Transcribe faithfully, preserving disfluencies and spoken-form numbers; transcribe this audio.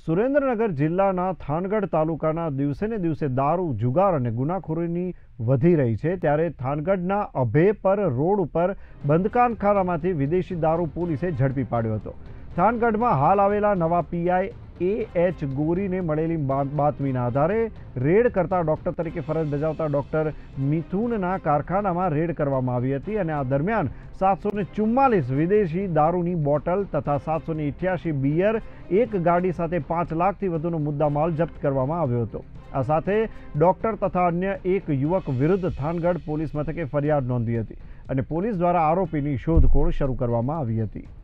સુરેન્દ્રનગર જિલ્લાના થાનગઢ તાલુકાના દિવસે ને દિવસે દારૂ જુગાર અને ગુનાખોરીની વધી રહી છે ત્યારે થાનગઢના અભેપર રોડ ઉપર બંધકારખાનામાંથી વિદેશી દારૂ પોલીસે ઝડપી પાડ્યો હતો। થાનગઢમાં હાલ આવેલા નવા પીઆઈ એ એચ ગોરીને મળેલી બાતમીના આધારે રેડ કરતા ડોક્ટર તરીકે ફરજ બજાવતા ડોક્ટર મિથુનના કારખાનામાં રેડ કરવામાં આવી હતી અને આ દરમિયાન સાતસો ને ચુમ્માલીસ વિદેશી દારૂની બોટલ તથા સાતસો ને અઠ્યાસી બિયર, એક ગાડી સાથે પાંચ લાખથી વધુનો મુદ્દામાલ જપ્ત કરવામાં આવ્યો હતો। આ સાથે ડોક્ટર તથા અન્ય એક યુવક વિરુદ્ધ થાનગઢ પોલીસ મથકે ફરિયાદ નોંધી હતી અને પોલીસ દ્વારા આરોપીની શોધખોળ શરૂ કરવામાં આવી હતી।